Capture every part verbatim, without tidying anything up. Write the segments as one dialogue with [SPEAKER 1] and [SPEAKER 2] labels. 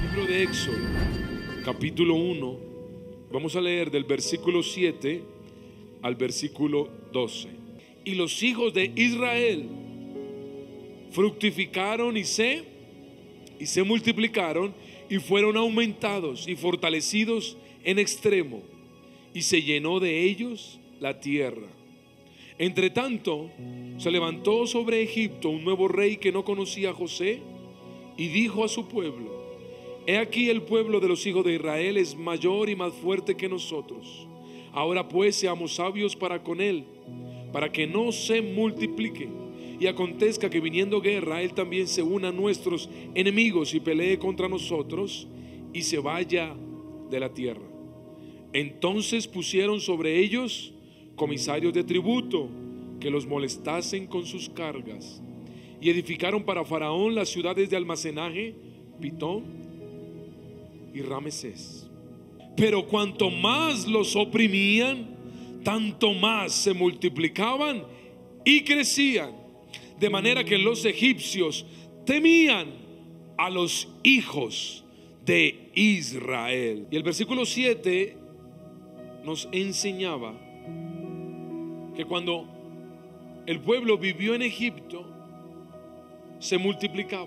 [SPEAKER 1] Libro de Éxodo, capítulo uno, vamos a leer del versículo siete al versículo doce. Y los hijos de Israel fructificaron y se, y se multiplicaron y fueron aumentados y fortalecidos en extremo, y se llenó de ellos la tierra. Entre tanto, se levantó sobre Egipto un nuevo rey que no conocía a José, y dijo a su pueblo: he aquí, el pueblo de los hijos de Israel es mayor y más fuerte que nosotros. Ahora pues seamos sabios para con él, para que no se multiplique, y acontezca que viniendo guerra, él también se una a nuestros enemigos y pelee contra nosotros y se vaya de la tierra. Entonces pusieron sobre ellos comisarios de tributo que los molestasen con sus cargas, y edificaron para Faraón las ciudades de almacenaje, Pitón y Ramesés. Pero cuanto más los oprimían, tanto más se multiplicaban y crecían, de manera que los egipcios temían a los hijos de Israel. Y el versículo siete nos enseñaba que cuando el pueblo vivió en Egipto, se multiplicaba.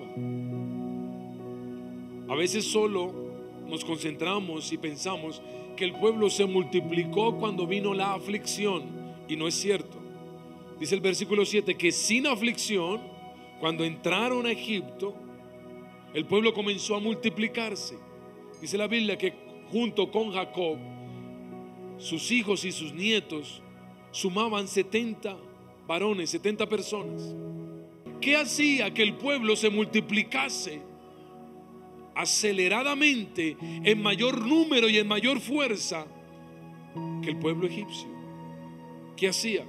[SPEAKER 1] A veces solo nos concentramos y pensamos que el pueblo se multiplicó cuando vino la aflicción, y no es cierto. Dice el versículo siete que sin aflicción, cuando entraron a Egipto, el pueblo comenzó a multiplicarse. Dice la Biblia que junto con Jacob, sus hijos y sus nietos sumaban setenta varones, setenta personas. ¿Qué hacía que el pueblo se multiplicase aceleradamente, en mayor número y en mayor fuerza que el pueblo egipcio? ¿Qué hacía?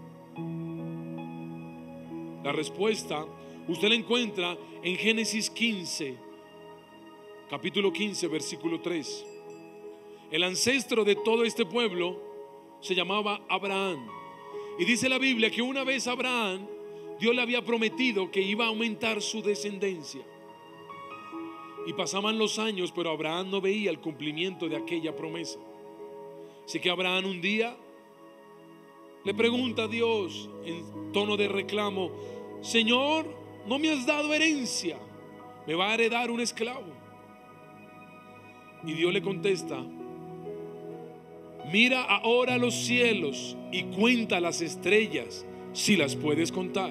[SPEAKER 1] La respuesta usted la encuentra en Génesis quince, capítulo quince, versículo tres. El ancestro de todo este pueblo se llamaba Abraham, y dice la Biblia que una vez Abraham, Dios le había prometido que iba a aumentar su descendencia. Y pasaban los años, pero Abraham no veía el cumplimiento de aquella promesa. Así que Abraham un día le pregunta a Dios en tono de reclamo: Señor, no me has dado herencia, me va a heredar un esclavo. Y Dios le contesta: mira ahora los cielos y cuenta las estrellas, si las puedes contar.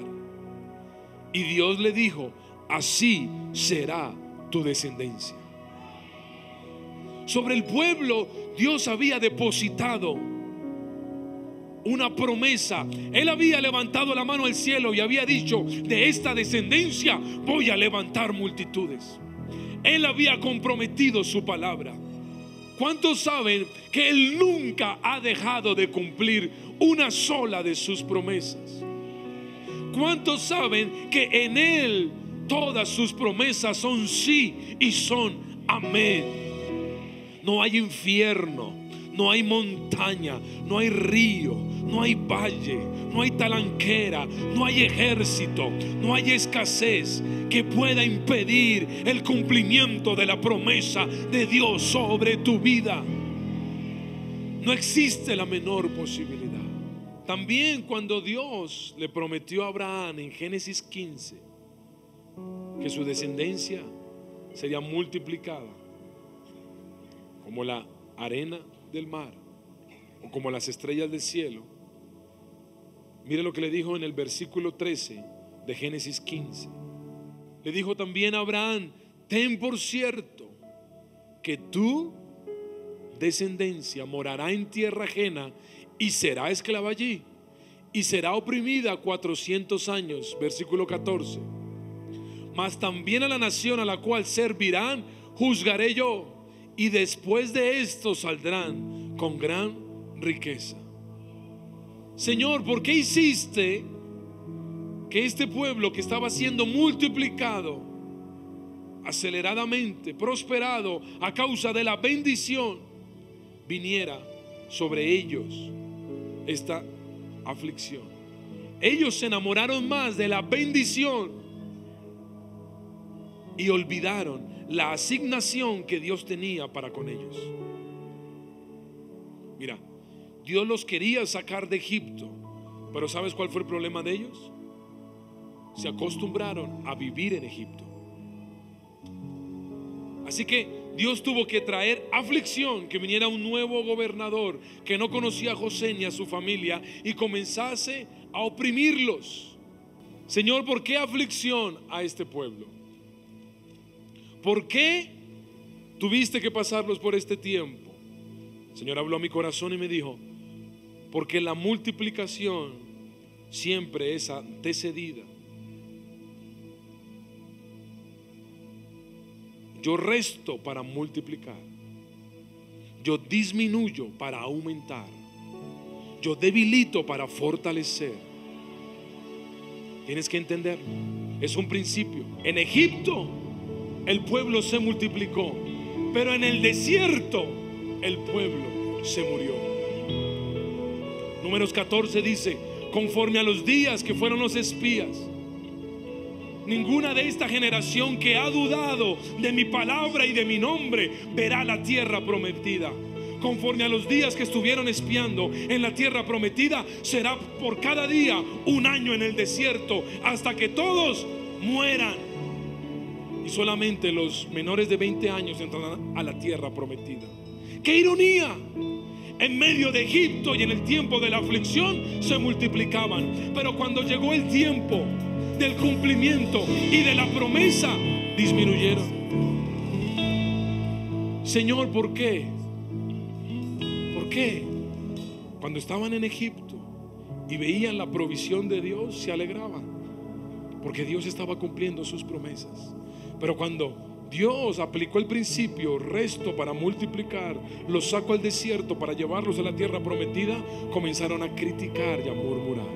[SPEAKER 1] Y Dios le dijo: así será tu descendencia. Sobre el pueblo Dios había depositado una promesa. Él había levantado la mano al cielo y había dicho: de esta descendencia voy a levantar multitudes. Él había comprometido su palabra. ¿Cuántos saben que Él nunca ha dejado de cumplir una sola de sus promesas? ¿Cuántos saben que en Él todas sus promesas son sí y son amén? No hay infierno, no hay montaña, no hay río, no hay valle, no hay talanquera, no hay ejército, no hay escasez que pueda impedir el cumplimiento de la promesa de Dios sobre tu vida. No existe la menor posibilidad. También cuando Dios le prometió a Abraham en Génesis quince que su descendencia sería multiplicada como la arena del mar o como las estrellas del cielo, mire lo que le dijo en el versículo trece de Génesis quince. Le dijo también a Abraham: ten por cierto que tu descendencia morará en tierra ajena y será esclava allí, y será oprimida cuatrocientos años. Versículo catorce. Mas también a la nación a la cual servirán juzgaré yo, y después de esto saldrán con gran riqueza. Señor, ¿por qué hiciste que este pueblo que estaba siendo multiplicado aceleradamente, prosperado a causa de la bendición, viniera sobre ellos esta aflicción? Ellos se enamoraron más de la bendición y olvidaron la asignación que Dios tenía para con ellos. Mira, Dios los quería sacar de Egipto, pero ¿sabes cuál fue el problema de ellos? Se acostumbraron a vivir en Egipto. Así que Dios tuvo que traer aflicción, que viniera un nuevo gobernador que no conocía a José ni a su familia y comenzase a oprimirlos. Señor, ¿por qué aflicción a este pueblo? ¿Por qué tuviste que pasarlos por este tiempo? El Señor habló a mi corazón y me dijo: porque la multiplicación siempre es antecedida. Yo resto para multiplicar, yo disminuyo para aumentar, yo debilito para fortalecer. Tienes que entenderlo, es un principio. En Egipto el pueblo se multiplicó, pero en el desierto el pueblo se murió. Números catorce dice: conforme a los días que fueron los espías, ninguna de esta generación que ha dudado de mi palabra y de mi nombre verá la tierra prometida. Conforme a los días que estuvieron espiando en la tierra prometida, será por cada día un año en el desierto, hasta que todos mueran. Y solamente los menores de veinte años entrarán a la tierra prometida. ¡Qué ironía! En medio de Egipto y en el tiempo de la aflicción se multiplicaban, pero cuando llegó el tiempo del cumplimiento y de la promesa, disminuyeron. Señor, ¿por qué? ¿Por qué? Cuando estaban en Egipto y veían la provisión de Dios, se alegraban, porque Dios estaba cumpliendo sus promesas. Pero cuando Dios aplicó el principio resto para multiplicar, los sacó al desierto para llevarlos a la tierra prometida, comenzaron a criticar y a murmurar.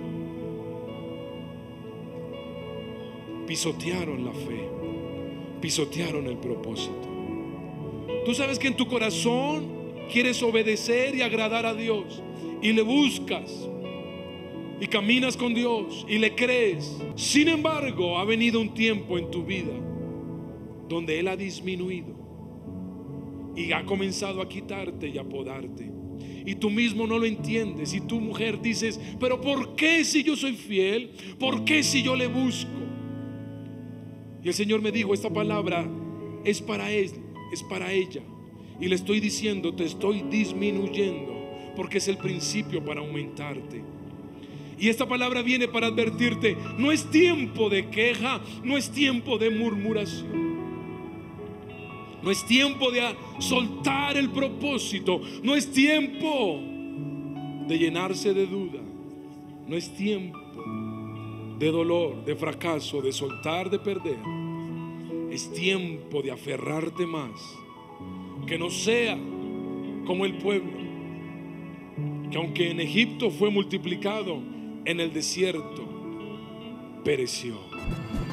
[SPEAKER 1] Pisotearon la fe, pisotearon el propósito. Tú sabes que en tu corazón quieres obedecer y agradar a Dios, y le buscas y caminas con Dios y le crees. Sin embargo, ha venido un tiempo en tu vida donde Él ha disminuido y ha comenzado a quitarte y a podarte, y tú mismo no lo entiendes. Y tu mujer dices: pero ¿por qué si yo soy fiel? ¿Por qué si yo le busco? Y el Señor me dijo: esta palabra es para él, es para ella, y le estoy diciendo: te estoy disminuyendo, porque es el principio para aumentarte. Y esta palabra viene para advertirte: no es tiempo de queja, no es tiempo de murmuración, no es tiempo de soltar el propósito, no es tiempo de llenarse de duda, no es tiempo de dolor, de fracaso, de soltar, de perder. Es tiempo de aferrarte más, que no sea como el pueblo, que aunque en Egipto fue multiplicado, en el desierto pereció.